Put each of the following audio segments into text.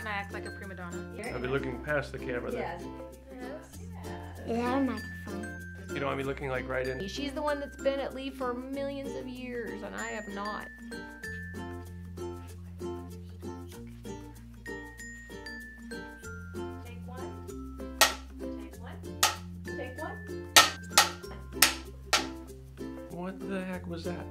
Can I act like a prima donna? I'll be looking past the camera then. Yes. Is that a microphone? You don't want me looking like right in? She's the one that's been at Lee for millions of years, and I have not. Take one. Take one. Take one. What the heck was that?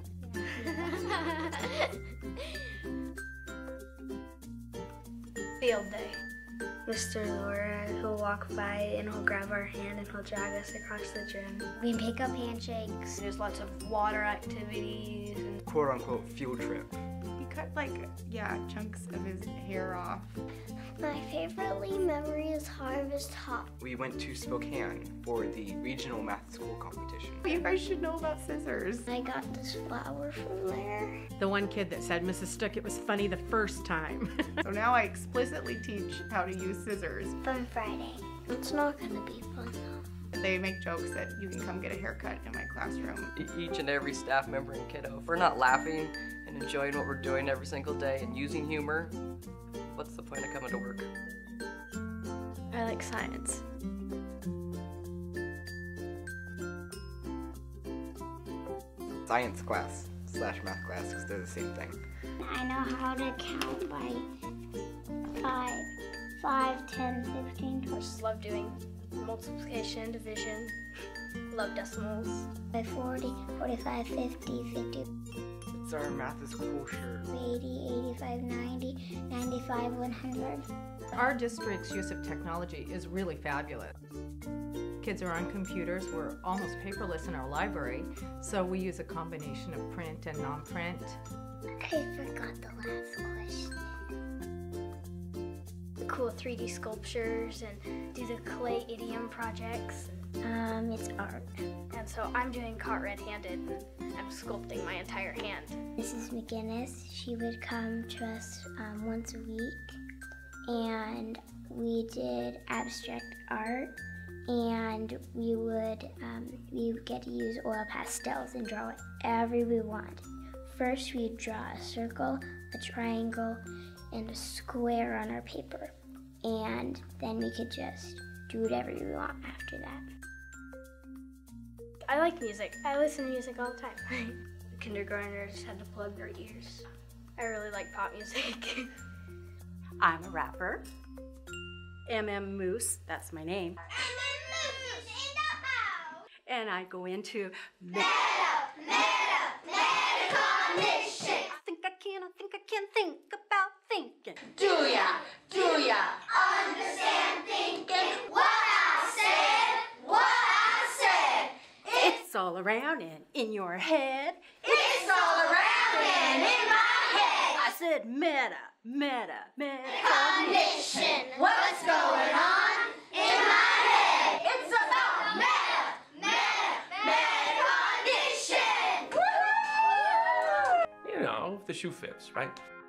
Field day. Mr. Laura, he'll walk by and he'll grab our hand and he'll drag us across the gym. We pick up handshakes. There's lots of water activities. And quote-unquote field trip. He cut chunks of his hair off. My favorite Lee memory is Harvest Hop. We went to Spokane for the regional math school competition. You guys should know about scissors. I got this flower from there. The one kid that said Mrs. Stuck, it was funny the first time. So now I explicitly teach how to use scissors. Fun Friday. It's not gonna be fun though. They make jokes that you can come get a haircut in my classroom. Each and every staff member and kiddo, if we're not laughing and enjoying what we're doing every single day and using humor, what's the point of coming to work? I like science. Science class / math class, because they're the same thing. I know how to count by 5, 10, 15. I just love doing multiplication, division. Love decimals. By 40, 45, 50, 50. It's our math is cool shirt. 80, 85, 90, 95, 100. Our district's use of technology is really fabulous. Kids are on computers. We're almost paperless in our library, so we use a combination of print and non-print. I forgot the last question. Cool 3D sculptures and do the clay idiom projects. It's art. And so I'm doing caught red-handed and I'm sculpting my entire hand. Mrs. McGinnis, she would come to us once a week and we did abstract art and we would get to use oil pastels and draw whatever we want. First we'd draw a circle, a triangle, and a square on our paper. And then we could just do whatever we want after that. I like music. I listen to music all the time. Kindergartners had to plug their ears. I really like pop music. I'm a rapper. Moose, that's my name. Moose in the house! And I go into Metacognition! I can think about thinking. Do ya understand thinking? What I said? It's all around and in your head. It's all around and in my head. I said metacognition. What's going on in my head? It's about metacognition. You know, if the shoe fits, right?